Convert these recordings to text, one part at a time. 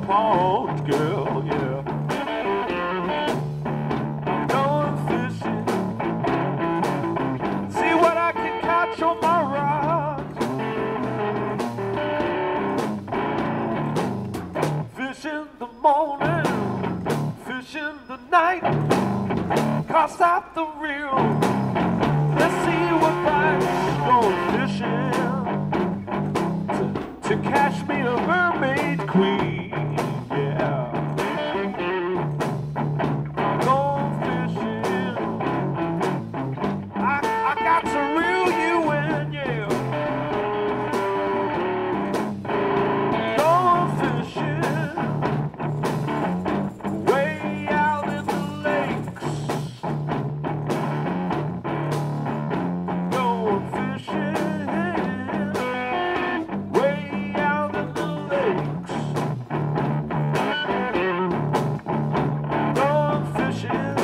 pond, girl, yeah. I'm going fishing, see what I can catch on my rod. Fish in the morning, fish in the night, cast out the reel. Let's see what bites. Going fishing to catch me a mermaid queen, yeah. Going fishing, I got to reel you in, yeah. Going fishing, way out in the lakes. Going fishing, way out in the lakes. Going fishing,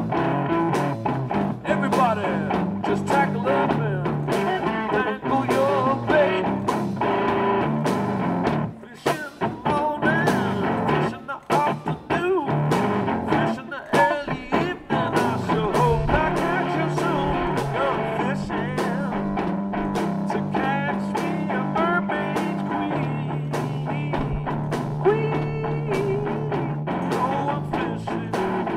everybody just tackle up and dangle your bait. Fish in the morning, fish in the afternoon, fish in the early evening. I sure hope I catch you soon. Going fishing to catch me a mermaid queen. Going fishing,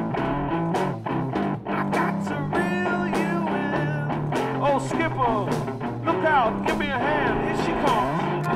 I got to reel you in. Oh, Skipper, look out, give me a hand, here she comes.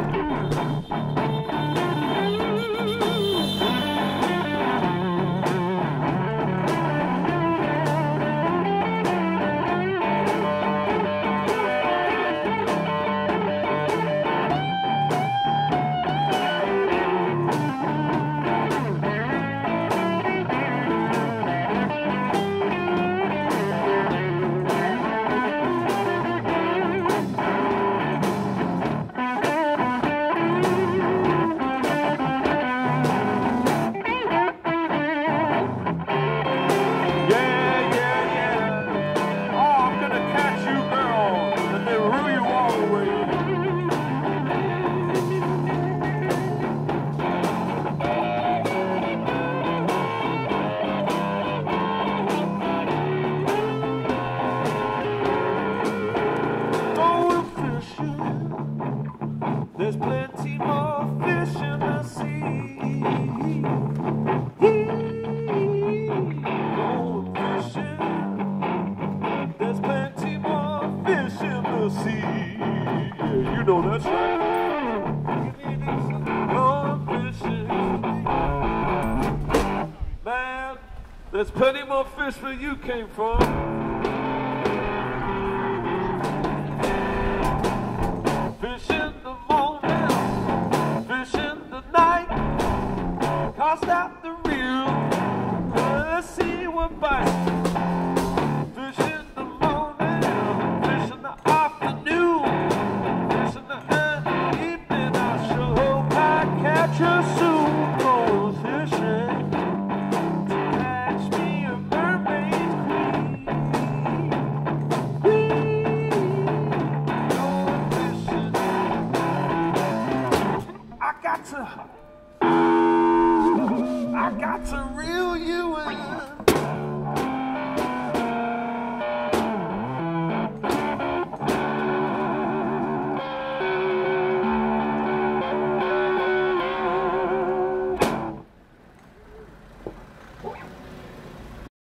There's plenty more fish in the sea. Going fishing. There's plenty more fish in the sea. Yeah, you know that's right. Going fishing. Man, there's plenty more fish where you came from. Fish in the morning, fish in the night, cast out the reel. Let's see what bites. Fish in the morning, fish in the afternoon, fish in the evening. I sure hope I catch you soon. Going fishing to catch me a mermaid queen. I got to